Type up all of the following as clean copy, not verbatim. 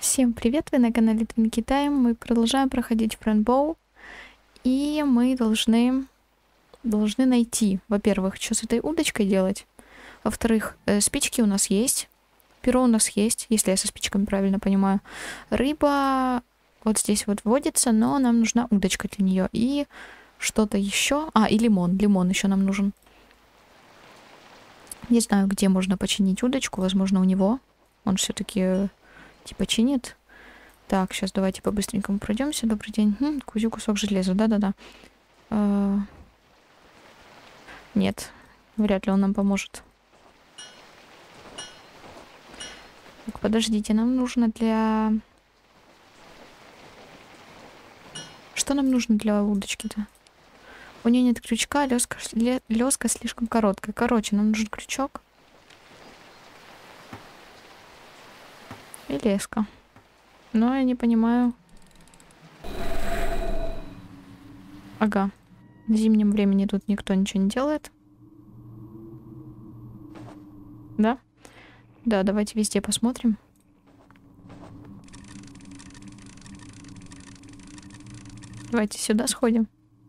Всем привет, вы на канале Twin Kitaim. Мы продолжаем проходить Friendbow. И мы должны найти, во-первых, что с этой удочкой делать. Во-вторых, спички у нас есть. Перо у нас есть, если я со спичками правильно понимаю. Рыба вот здесь вот водится, но нам нужна удочка для нее. И что-то еще. И лимон. Лимон еще нам нужен. Не знаю, где можно починить удочку. Возможно, у него. Он все-таки типа чинит. Так, сейчас давайте по-быстренькому пройдемся. Добрый день. Кузю кусок железа. Да-да-да. Нет. Вряд ли он нам поможет. Так, подождите. Нам нужно для... Что нам нужно для удочки-то? У нее нет крючка, лёска слишком короткая. Короче, нам нужен крючок. И леска. Но я не понимаю. Ага. В зимнем времени тут никто ничего не делает. Да? Да, давайте везде посмотрим. Давайте сюда сходим.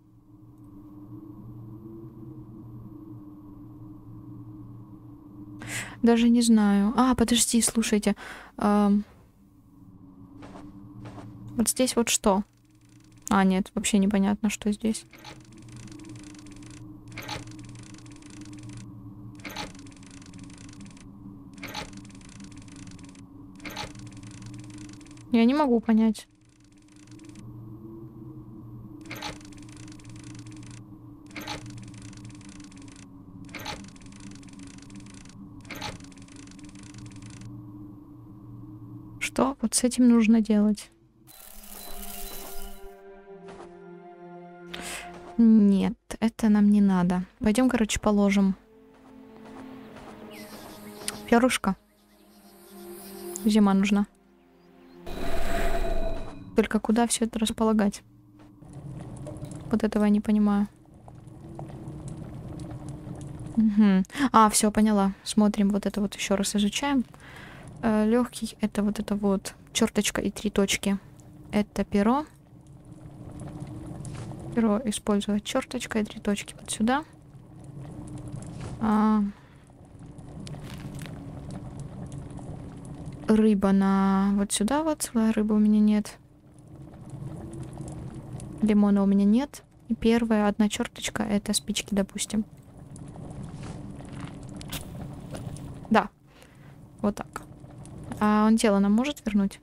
Даже не знаю. Подожди, слушайте. Вот здесь вот что? Нет, вообще непонятно, что здесь. Я не могу понять. Что вот с этим нужно делать? Нет, это нам не надо. Пойдем, короче, положим. Перышко. Зима нужна. Только куда все это располагать? Вот этого я не понимаю. Угу. Все, поняла. Смотрим, вот это вот еще раз изучаем. Легкий это вот черточка и 3 точки. Это перо. Перо использовать черточка и 3 точки вот сюда. Рыба на вот сюда вот. Рыбы у меня нет. Лимона у меня нет. И первая одна черточка это спички, допустим. Да. Вот так. Он тело нам может вернуть?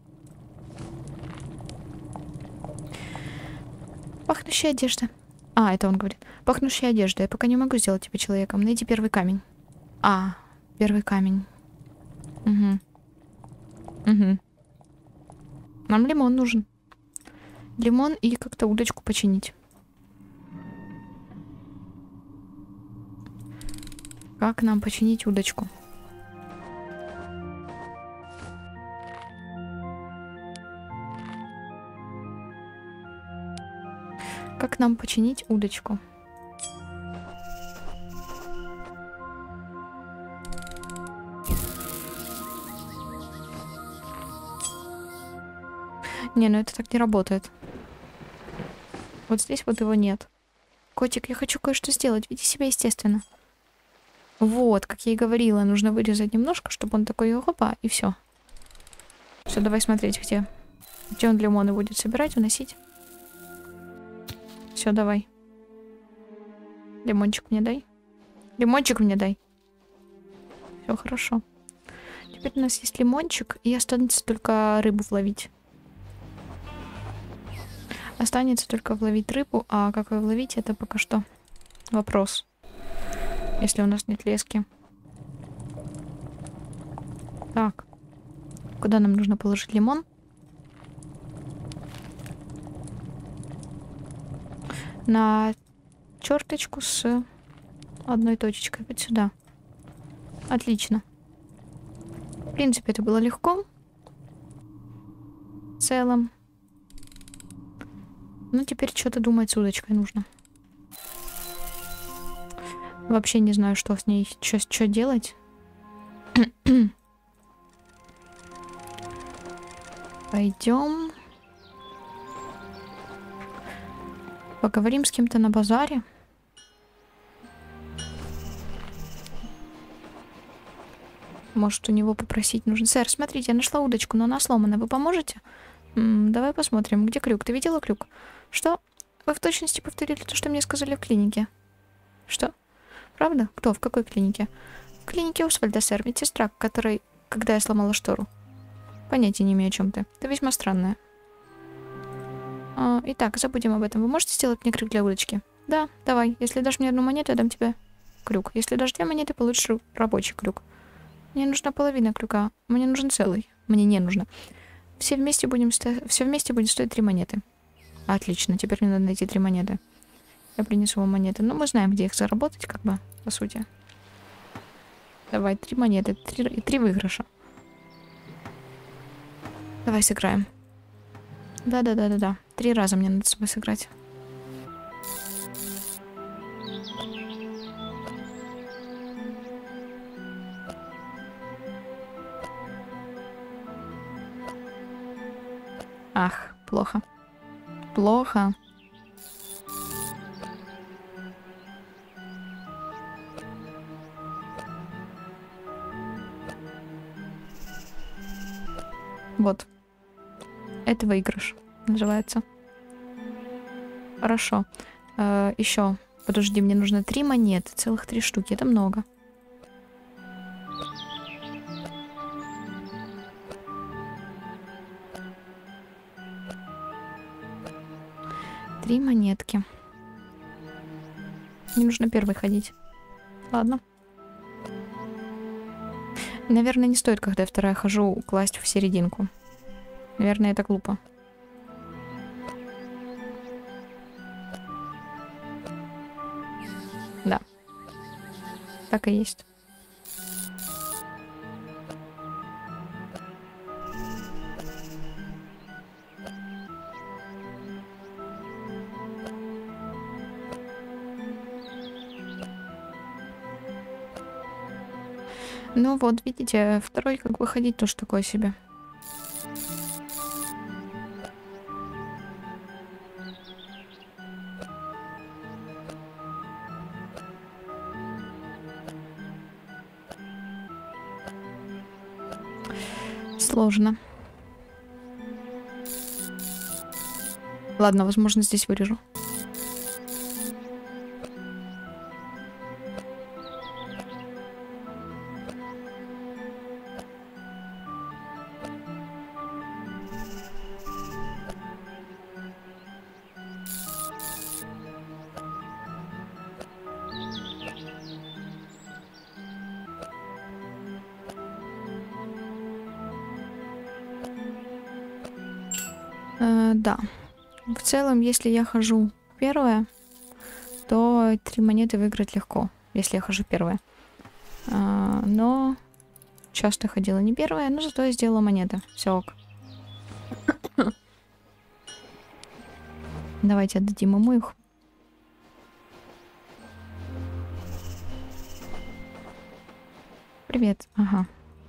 Пахнущая одежда. Это он говорит. Пахнущая одежда. Я пока не могу сделать тебя человеком. Найди первый камень. Первый камень. Угу. Нам лимон нужен. Лимон и как-то удочку починить. Как нам починить удочку? Как нам починить удочку? Не, ну это так не работает. Вот здесь вот его нет. Котик, я хочу кое-что сделать. Веди себя естественно. Вот, как я и говорила, нужно вырезать немножко, чтобы он такой, опа, и все. Все, давай смотреть, где он лимоны будет собирать, уносить. Все, давай. Лимончик мне дай. Лимончик мне дай. Все хорошо. Теперь у нас есть лимончик, и останется только рыбу ловить. Останется только вловить рыбу, а как ее ловить, это пока что вопрос. Если у нас нет лески. Так. Куда нам нужно положить лимон? На черточку с одной точечкой. Вот сюда. Отлично. В принципе, это было легко. В целом. Ну, теперь что-то думать с удочкой нужно. Вообще не знаю, что с ней, что делать. Пойдем. Поговорим с кем-то на базаре. Может, у него попросить нужно. Сэр, смотрите, я нашла удочку, но она сломана. Вы поможете? Давай посмотрим. Где крюк? Ты видела крюк? Что? Вы в точности повторили то, что мне сказали в клинике. Что? Правда? Кто? В какой клинике? В клинике Освальда, сэр. Медсестра, которой... Когда я сломала штору. Понятия не имею, о чем ты. Это весьма странное. Итак, забудем об этом. Вы можете сделать мне крюк для удочки? Да, давай. Если дашь мне одну монету, я дам тебе крюк. Если дашь 2 монеты, получишь рабочий крюк. Мне нужна половина крюка. Мне нужен целый. Мне не нужно. Все вместе будет стоить 3 монеты. Отлично. Теперь мне надо найти 3 монеты. Я принесу вам монеты. Но мы знаем, где их заработать, как бы, по сути. Давай, 3 монеты. 3 выигрыша. Давай сыграем. Да. 3 раза мне надо с тобой сыграть. Ах, плохо. Плохо. Вот. Это выигрыш. Называется. Хорошо. Еще. Подожди, мне нужно 3 монеты. Целых 3 штуки. Это много. Три монетки. Не нужно первой ходить. Ладно. Наверное, не стоит, когда я вторая хожу, класть в серединку. Наверное, это глупо. Да. Так и есть. Ну вот, видите, второй как выходить тоже такое себе. Сложно. Ладно, возможно, здесь вырежу. Да. В целом, если я хожу первая, то 3 монеты выиграть легко, если я хожу первая. Но часто ходила не первая, но зато я сделала монеты. Все ок. Давайте отдадим ему их. Привет. Ага.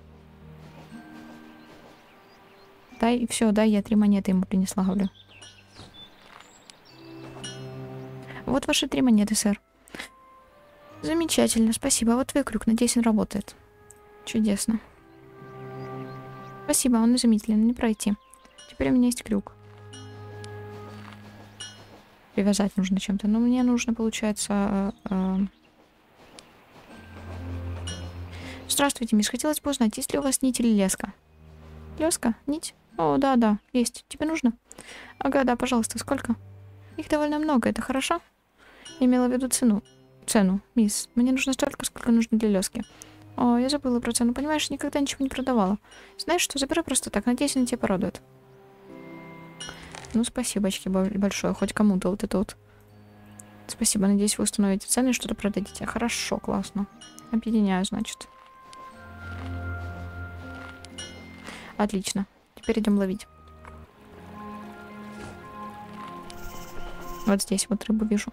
Дай, все, дай, я 3 монеты ему принесла, говорю. Вот ваши 3 монеты, сэр. Замечательно, спасибо. Вот твой крюк, надеюсь, он работает. Чудесно. Спасибо, он изумительный, не пройти. Теперь у меня есть крюк. Привязать нужно чем-то. Но мне нужно, получается... Здравствуйте, мисс. Хотелось бы узнать, есть ли у вас нить или леска? Леска? Нить? О, да, есть. Тебе нужно? Ага, да, пожалуйста. Сколько? Их довольно много, это хорошо? Я имела в виду цену. Цену, мисс. Мне нужно столько, сколько нужно для лески. О, я забыла про цену. Понимаешь, никогда ничего не продавала. Знаешь что, забирай просто так. Надеюсь, они тебя порадуют. Ну, спасибочки большое. Хоть кому-то вот это вот. Спасибо. Надеюсь, вы установите цены и что-то продадите. Хорошо, классно. Объединяю, значит. Отлично. Теперь идем ловить. Вот здесь вот рыбу вижу.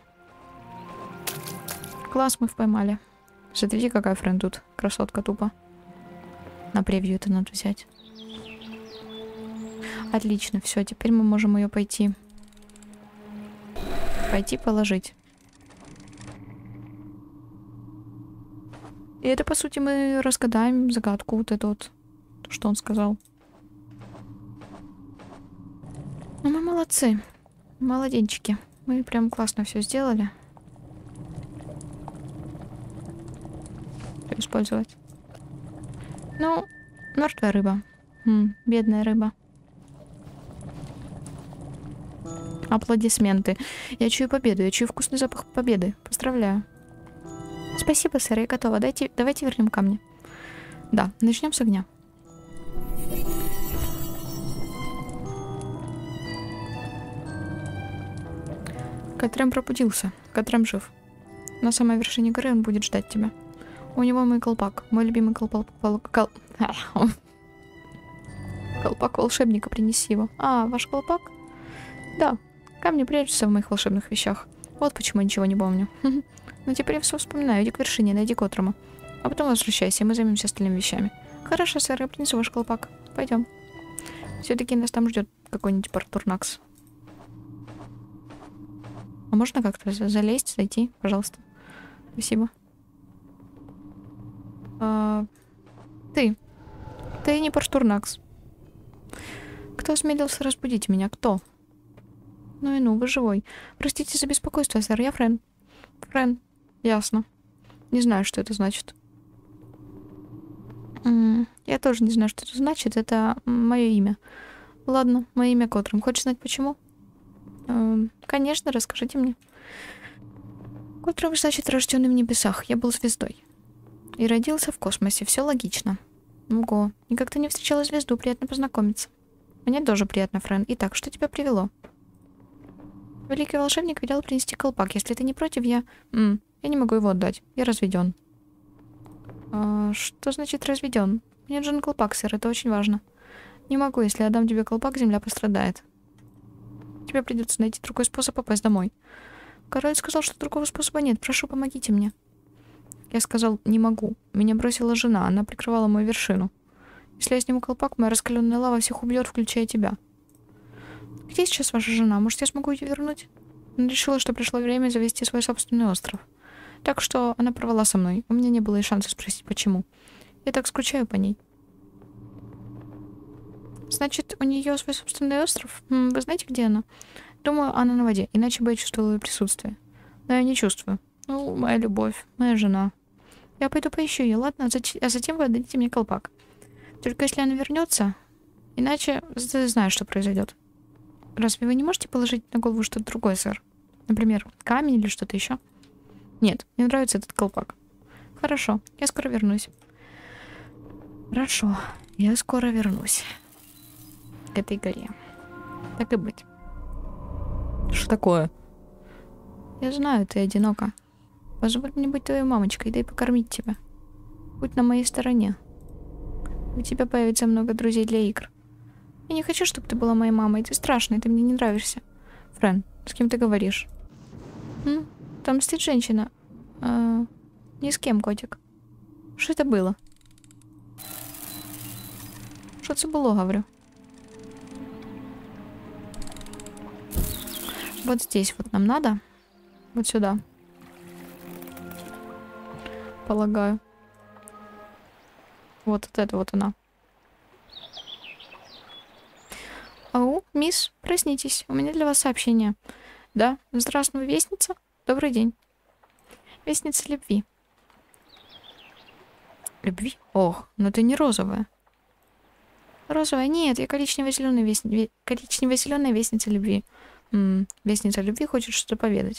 Класс, мы поймали. Смотрите, какая френд тут. Красотка тупо. На превью это надо взять. Отлично, все, теперь мы можем ее пойти положить. И это, по сути, мы разгадаем загадку вот эту вот, то, что он сказал. Ну, мы молодцы. Молоденчики. Мы прям классно все сделали. Что использовать? Ну, мертвая рыба. Бедная рыба. Аплодисменты. Я чую победу. Я чую вкусный запах победы. Поздравляю. Спасибо, сэр, я готова. Давайте вернем камни. Да, начнем с огня. Катрем пробудился. Катрем жив. На самой вершине горы он будет ждать тебя. У него мой колпак. Мой любимый колпак волшебника. Принеси его. А, ваш колпак? Да. Камни прячутся в моих волшебных вещах. Вот почему я ничего не помню. Но теперь я все вспоминаю. Иди к вершине, найди Котрома. А потом возвращайся, и мы займемся остальными вещами. Хорошо, сэр, я принесу ваш колпак. Пойдем. Все-таки нас там ждет какой-нибудь Партурнакс. А можно как-то залезть, зайти, пожалуйста? Спасибо. Ты не Партурнакс. Кто осмелился разбудить меня? Кто? Ну и ну, вы живой. Простите за беспокойство, сэр, я Френ. Френ. Ясно. Не знаю, что это значит. Я тоже не знаю, что это значит. Это мое имя. Ладно, мое имя Котром. Хочешь знать почему? Конечно, расскажите мне. Котром значит рожденный в небесах. Я был звездой. И родился в космосе. Все логично. Ого. Никогда не встречала звезду. Приятно познакомиться. Мне тоже приятно, Френ. Итак, что тебя привело? Великий волшебник велел принести колпак. Если ты не против, я не могу его отдать. Я разведен. Что значит разведен? Мне нужен колпак, сэр. Это очень важно. Не могу. Если я отдам тебе колпак, земля пострадает. Тебе придется найти другой способ попасть домой. Король сказал, что другого способа нет. Прошу, помогите мне. Я сказал, не могу. Меня бросила жена. Она прикрывала мою вершину. Если я сниму колпак, моя раскаленная лава всех убьет, включая тебя. Где сейчас ваша жена? Может, я смогу ее вернуть? Она решила, что пришло время завести свой собственный остров. Так что она порвала со мной. У меня не было и шанса спросить, почему. Я так скучаю по ней. Значит, у нее свой собственный остров? Вы знаете, где она? Думаю, она на воде, иначе бы я чувствовала ее присутствие. Но я не чувствую. Ну, моя любовь, моя жена. Я пойду поищу ее, ладно? А затем вы отдадите мне колпак. Только если она вернется, иначе ты знаешь, что произойдет. Разве вы не можете положить на голову что-то другое, сэр? Например, камень или что-то еще? Нет, мне нравится этот колпак. Хорошо, я скоро вернусь. Хорошо, я скоро вернусь к этой горе. Так и быть. Что такое? Я знаю, ты одинока. Позволь мне быть твоей мамочкой, дай покормить тебя. Будь на моей стороне. У тебя появится много друзей для игр. Я не хочу, чтобы ты была моей мамой. Ты страшная, ты мне не нравишься. Френ, с кем ты говоришь? Там стоит женщина. Ни с кем, котик. Что это было? Что это было, говорю? Вот здесь вот нам надо. Вот сюда. Полагаю. Вот это вот она. Ау, мисс, проснитесь. У меня для вас сообщение. Да, здравствуй, вестница. Добрый день. Вестница любви. Любви? Ох, но ты не розовая. Розовая? Нет, я коричнево-зеленая вестница любви. Вестница любви хочет что-то поведать.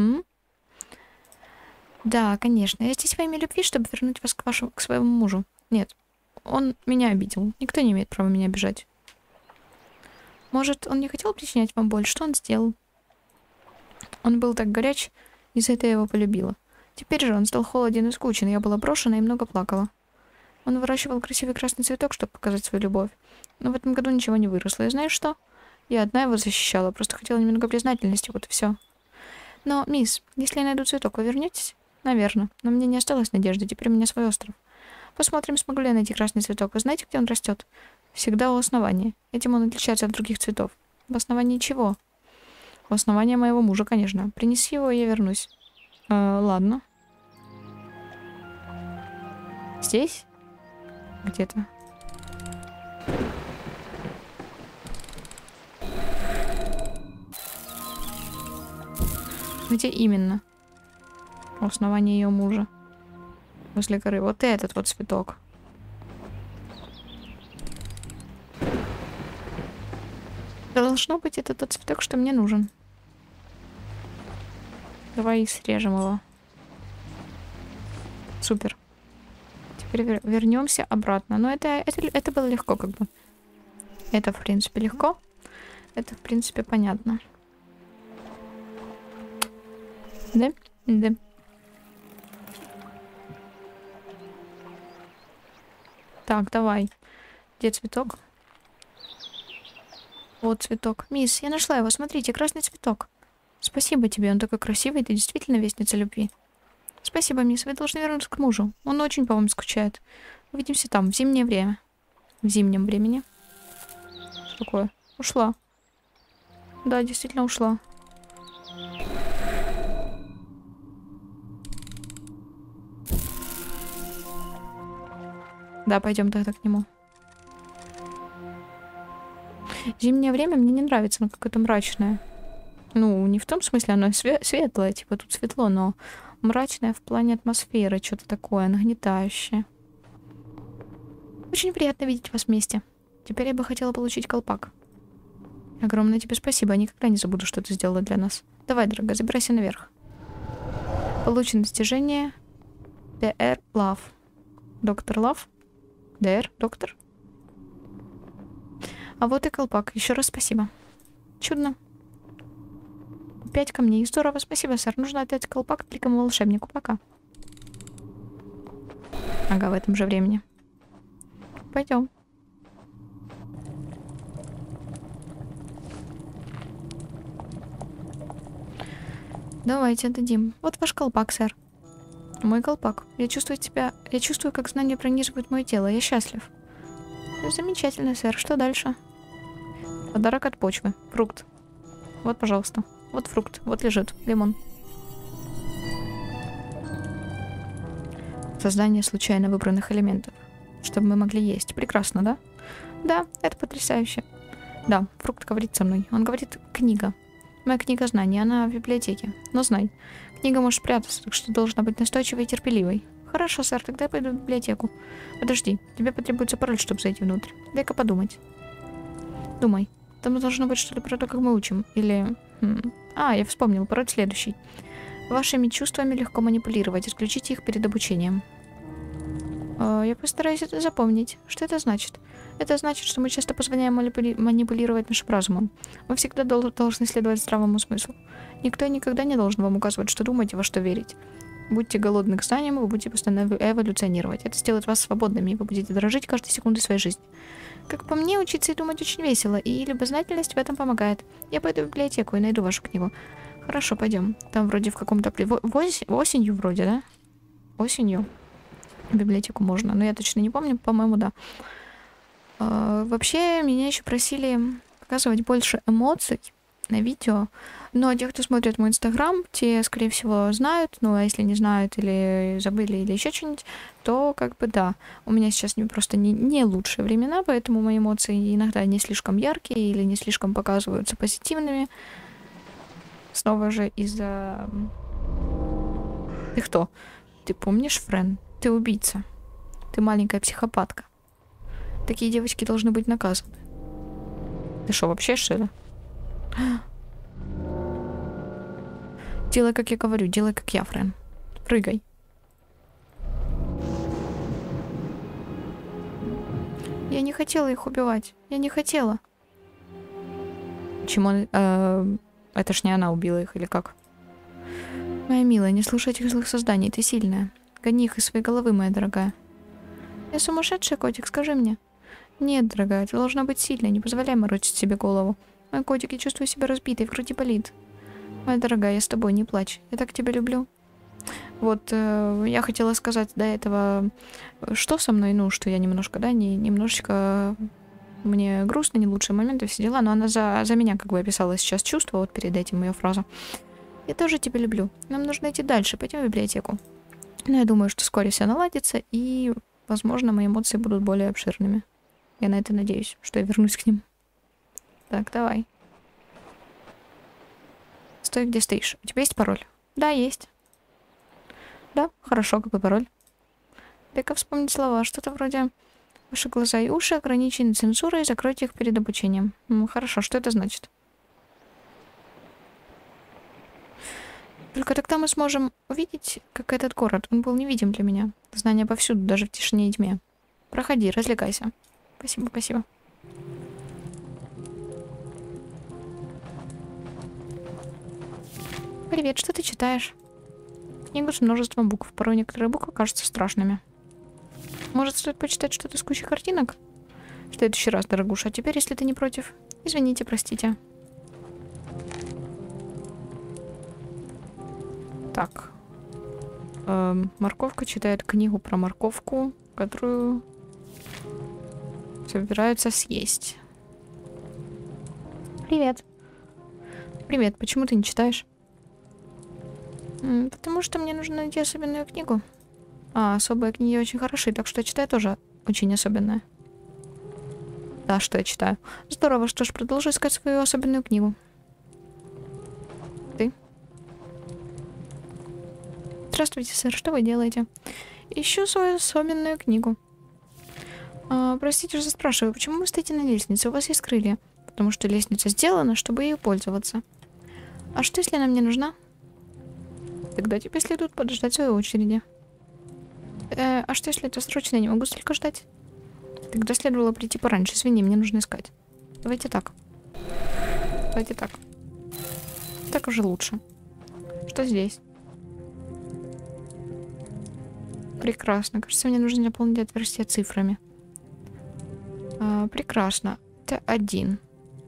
Да, конечно. Я здесь во имя любви, чтобы вернуть вас к своему мужу. Нет, он меня обидел. Никто не имеет права меня обижать. Может, он не хотел причинять вам боль? Что он сделал? Он был так горяч, из-за этого я его полюбила. Теперь же он стал холоден и скучен. Я была брошена и много плакала. Он выращивал красивый красный цветок, чтобы показать свою любовь. Но в этом году ничего не выросло. И знаешь что? Я одна его защищала, просто хотела немного признательности, вот и все. Но, мисс, если я найду цветок, вы вернетесь? Наверное. Но мне не осталось надежды, теперь у меня свой остров. Посмотрим, смогу ли я найти красный цветок. Вы знаете, где он растет? всегда у основания. Этим он отличается от других цветов. В основании чего? В основании моего мужа, конечно. Принеси его, и я вернусь. Ладно. Здесь? Где-то. Где именно? У основания ее мужа. Возле горы. Вот этот вот цветок. Должно быть, это тот цветок, что мне нужен. Давай срежем его. Супер. Теперь вернемся обратно. Но это было легко, как бы. Это, в принципе, легко. Это, в принципе, понятно. Да? Да. Так, давай. Где цветок? Вот цветок. Мисс, я нашла его. Смотрите, красный цветок. Спасибо тебе, он такой красивый. Ты действительно вестница любви. Спасибо, мисс. Вы должны вернуться к мужу. Он очень по вам скучает. Увидимся там, в зимнее время. В зимнем времени. Что такое? Ушла. Да, действительно ушла. Да, пойдем тогда к нему. Зимнее время мне не нравится, оно какое-то мрачное. Ну, не в том смысле, оно светлое, типа тут светло, но мрачное в плане атмосферы, что-то такое нагнетающее. Очень приятно видеть вас вместе. Теперь я бы хотела получить колпак. Огромное тебе спасибо, я никогда не забуду, что ты сделала для нас. Давай, дорогая, забирайся наверх. Получено достижение DR Love. Доктор Love? DR? Доктор? А вот и колпак. Еще раз спасибо. Чудно. 5 камней. Здорово, спасибо, сэр. Нужно отдать колпак великому волшебнику. Пока. Ага, в этом же времени. Пойдем. Давайте отдадим. Вот ваш колпак, сэр. Мой колпак. Я чувствую тебя... Я чувствую, как знание пронизывает мое тело. Я счастлив. Замечательно, сэр. Что дальше? Подарок от почвы. Фрукт. Вот, пожалуйста. Вот фрукт. Вот лежит. Лимон. Создание случайно выбранных элементов. Чтобы мы могли есть. Прекрасно, да? Да, это потрясающе. Да, фрукт говорит со мной. Он говорит «книга». Моя книга знаний, она в библиотеке. Но знай, книга может спрятаться, так что должна быть настойчивой и терпеливой. Хорошо, сэр, тогда я пойду в библиотеку. Подожди, тебе потребуется пароль, чтобы зайти внутрь. Дай-ка подумать. Думай. Там должно быть что-то про то, как мы учим. Или... я вспомнил. Пароль следующий. Вашими чувствами легко манипулировать. Исключите их перед обучением. Я постараюсь это запомнить. Что это значит? Это значит, что мы часто позволяем манипулировать нашим разумом. Мы всегда должны следовать здравому смыслу. Никто и никогда не должен вам указывать, что думать и во что верить. Будьте голодны к знаниям, вы будете постоянно эволюционировать. Это сделает вас свободными, и вы будете дорожить каждой секундой своей жизни. Как по мне, учиться и думать очень весело, и любознательность в этом помогает. Я пойду в библиотеку и найду вашу книгу. Хорошо, пойдем. Там вроде в каком-то... Осенью вроде, да? Осенью. В библиотеку можно, но я точно не помню, по-моему, да. Вообще, меня еще просили показывать больше эмоций на видео, но те, кто смотрит мой инстаграм, те, скорее всего, знают, ну, а если не знают или забыли, или еще что-нибудь, то, как бы, да, у меня сейчас просто не лучшие времена, поэтому мои эмоции иногда не слишком яркие или не слишком показываются позитивными. Снова же из-за... Ты кто? Ты помнишь, Френ? Ты убийца. Ты маленькая психопатка. Такие девочки должны быть наказаны. Ты что, вообще, что ли? Делай, как я говорю, делай, как я, Френ. Прыгай. Я не хотела их убивать. Я не хотела. Почему? Это ж не она убила их, или как? Моя милая, не слушай этих злых созданий, ты сильная. Гони их из своей головы, моя дорогая. Я сумасшедший, котик, скажи мне. Нет, дорогая, ты должна быть сильной, не позволяй морочить себе голову. Мой котик, я чувствую себя разбитой, в груди болит. Моя дорогая, я с тобой, не плачь. Я так тебя люблю. Вот, я хотела сказать до этого, что со мной, ну, что я немножко, да, немножечко Мне грустно, не лучшие моменты, все дела, но она за меня как бы описала сейчас чувства, вот перед этим ее фраза. Я тоже тебя люблю. Нам нужно идти дальше, пойдем в библиотеку. Но я думаю, что вскоре все наладится, и, возможно, мои эмоции будут более обширными. Я на это надеюсь, что я вернусь к ним. Так, давай. Стой, где стоишь. У тебя есть пароль? Да, есть. Да, хорошо, какой пароль? Дай-ка вспомнить слова. Что-то вроде «Ваши глаза и уши ограничены цензурой, закройте их перед обучением». Хорошо, что это значит? Только тогда мы сможем увидеть, как этот город. Он был невидим для меня. Знания повсюду, даже в тишине и тьме. Проходи, развлекайся. Спасибо, спасибо. Привет, что ты читаешь? Книгу с множеством букв. Порой некоторые буквы кажутся страшными. Может, стоит почитать что-то с кучей картинок? В следующий раз, дорогуша. А теперь, если ты не против. Извините, простите. Так. Морковка читает книгу про морковку, которую собираются съесть. Привет. Привет, почему ты не читаешь? Потому что мне нужно найти особенную книгу. А особые книги очень хороши, так что я читаю тоже очень особенное. Да, что я читаю. Здорово, что ж, продолжу искать свою особенную книгу. Ты? Здравствуйте, сэр, что вы делаете? Ищу свою особенную книгу. Простите, что спрашиваю, почему вы стоите на лестнице? У вас есть крылья? Потому что лестница сделана, чтобы ею пользоваться. А что, если она мне нужна? Тогда тебе следует подождать своей очереди. А что, если это срочно? Я не могу столько ждать. Тогда следовало прийти пораньше. Извини, мне нужно искать. Давайте так. Давайте так. Так уже лучше. Что здесь? Прекрасно. Кажется, мне нужно заполнить отверстие цифрами. Прекрасно. Т1.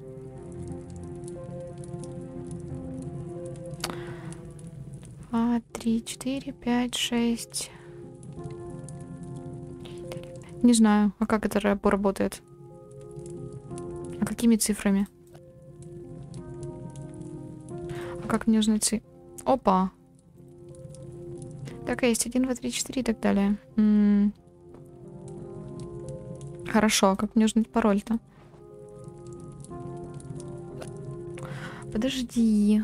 А, 3, 4, 5, 6. Не знаю, а как это работает? А какими цифрами? А как мне узнать цифры? Опа! Так, есть 1, 2, 3, 4 и так далее. Хорошо, а как мне узнать пароль-то? Подожди.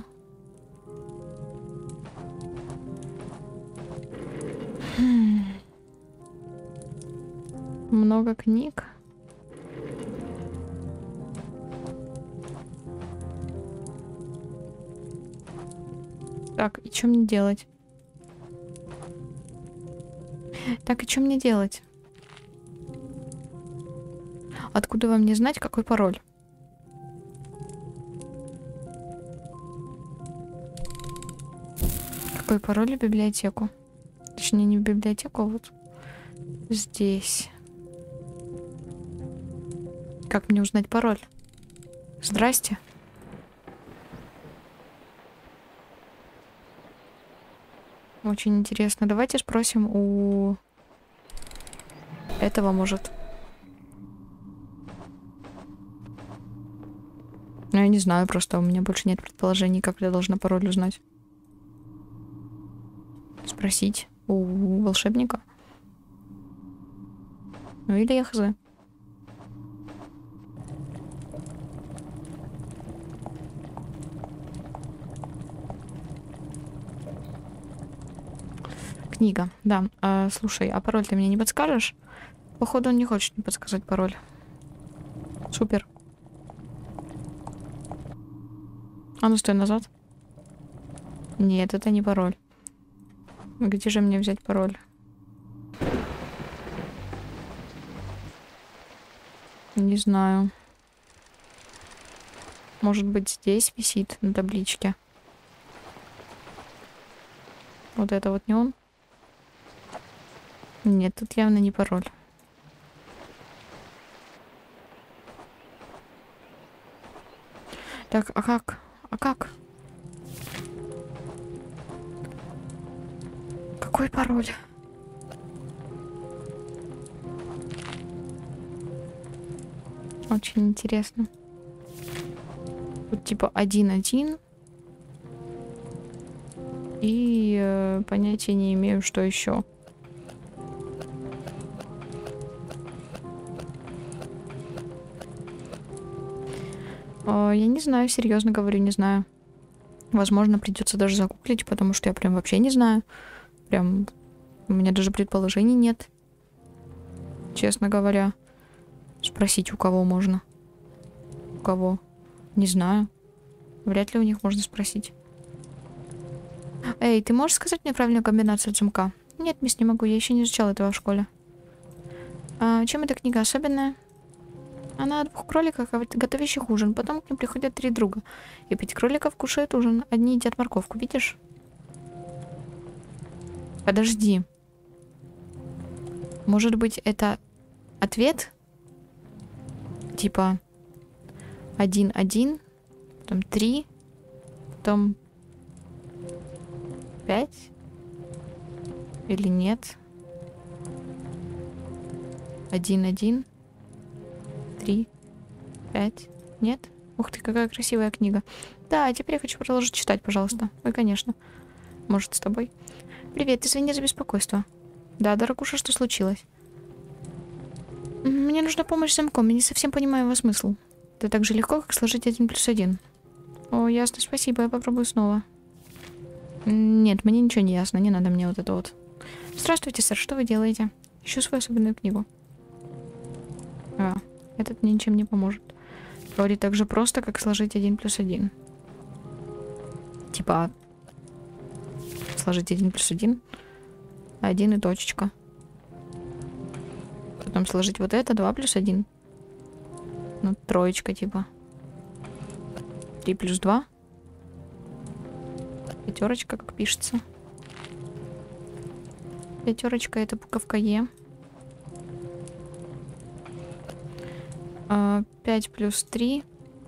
Много книг. Так, и что мне делать? Так, и что мне делать? Откуда вам не знать, какой пароль? Какой пароль в библиотеку? Точнее, не в библиотеку, а вот здесь. Как мне узнать пароль? Здрасте. Очень интересно. Давайте спросим у этого, может. Ну, я не знаю, просто у меня больше нет предположений, как я должна пароль узнать. Спросить у волшебника. Ну или я хз. Книга, да. Слушай, а пароль ты мне не подскажешь? Походу, он не хочет мне подсказать пароль. Супер. А ну, стой назад. Нет, это не пароль. Где же мне взять пароль? Не знаю. Может быть, здесь висит на табличке. Вот это вот не он? Нет, тут явно не пароль. Так, а как? А как? Какой пароль? Очень интересно. Тут типа 1-1. И понятия не имею, что еще. Я не знаю, серьезно говорю, не знаю. Возможно, придется даже загуглить, потому что я прям вообще не знаю. Прям у меня даже предположений нет. Честно говоря. Спросить, у кого можно. У кого? Не знаю. Вряд ли у них можно спросить. Эй, ты можешь сказать мне правильную комбинацию от замка? Нет, мисс, не могу. Я еще не изучала этого в школе. Чем эта книга особенная? Она о 2 кроликах, готовящих ужин. Потом к ним приходят 3 друга. И 5 кроликов кушают ужин. Одни едят морковку, видишь? Подожди. Может быть, это ответ? Типа 1-1, потом 3, потом 5? Или нет? 1-1. 3, 5. Нет? Ух ты, какая красивая книга. Да, теперь я хочу продолжить читать, пожалуйста. Ой, конечно. Может, с тобой. Привет, извини за беспокойство. Да, дорогуша, что случилось? Мне нужна помощь с замком. Я не совсем понимаю его смысл. Это так же легко, как сложить 1+1. О, ясно, спасибо. Я попробую снова. Нет, мне ничего не ясно. Не надо мне вот это вот. Здравствуйте, сэр. Что вы делаете? Ищу свою особенную книгу. Этот мне ничем не поможет. Вроде так же просто, как сложить 1+1. Типа сложить 1+1. 1 и точечка. Потом сложить вот это 2+1. Ну, троечка типа. 3+2. Пятерочка, как пишется. Пятерочка — это буковка Е. 5 плюс 3.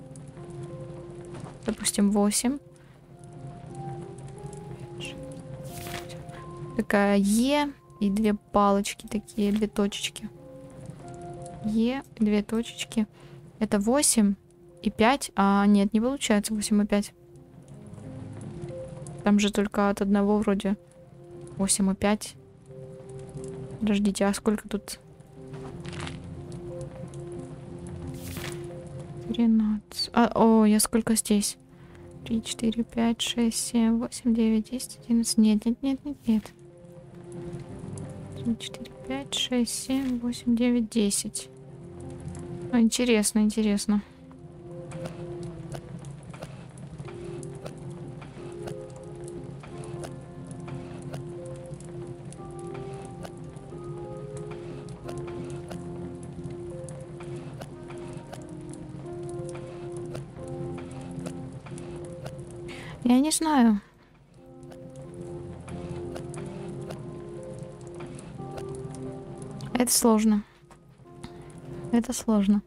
Допустим, 8. Такая Е и 2 палочки такие, 2 точечки. Е, 2 точечки. Это 8 и 5. А, нет, не получается 8 и 5. Там же только от одного вроде 8 и 5. Подождите, а сколько тут? 13. Я сколько здесь? 3, 4, 5, 6, 7, 8, 9, 10, 11. Нет, нет, нет, нет, нет. 3, 4, 5, 6, 7, 8, 9, 10. Интересно, интересно. Я не знаю. Это сложно. Это сложно.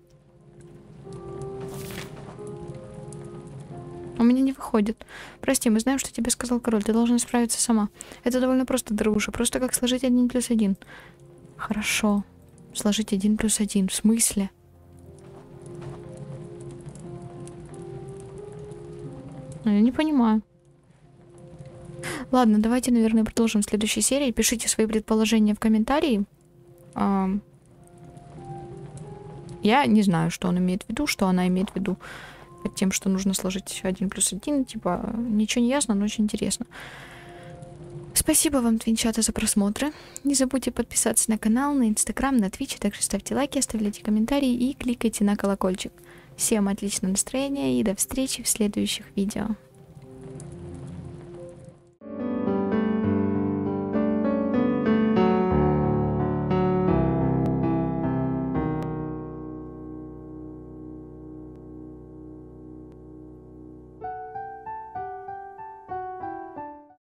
У меня не выходит. Прости, мы знаем, что тебе сказал король. Ты должна справиться сама. Это довольно просто, дорогуша. Просто как сложить 1+1. Хорошо. Сложить 1+1. В смысле? Я не понимаю. Ладно, давайте, наверное, продолжим в следующей серии. Пишите свои предположения в комментарии. Я не знаю, что он имеет в виду, что она имеет в виду под тем, что нужно сложить 1+1. Типа, ничего не ясно, но очень интересно. Спасибо вам, твинчата, за просмотры. Не забудьте подписаться на канал, на Инстаграм, на Твич. Также ставьте лайки, оставляйте комментарии и кликайте на колокольчик. Всем отличного настроения и до встречи в следующих видео.